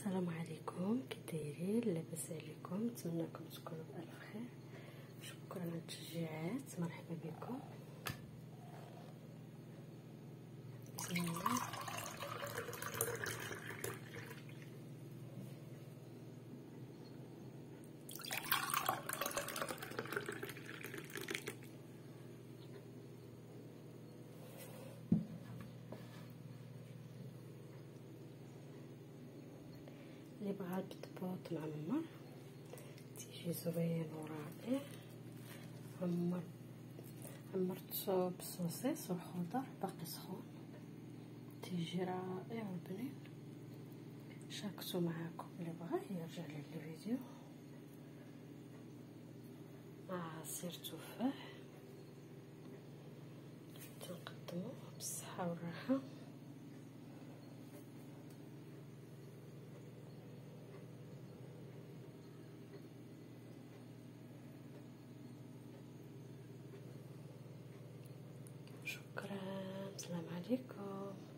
السلام عليكم، كي دايرين؟ لاباس عليكم؟ نتمنىكم تكونوا بألف خير. شكرا على التشجيعات، مرحبا بكم. بسم الله. اللي بغا البطبوط معمر تيجي زوين ورائع. عمرتو بالصوصيص والخضر باقي سخون، تيجي رائع وبنين. شاركتو معاكم اللي بغا يرجع لي الفيديو. مع عصير تفاح تنقدموه بالصحة والراحة. شكرا، السلام عليكم.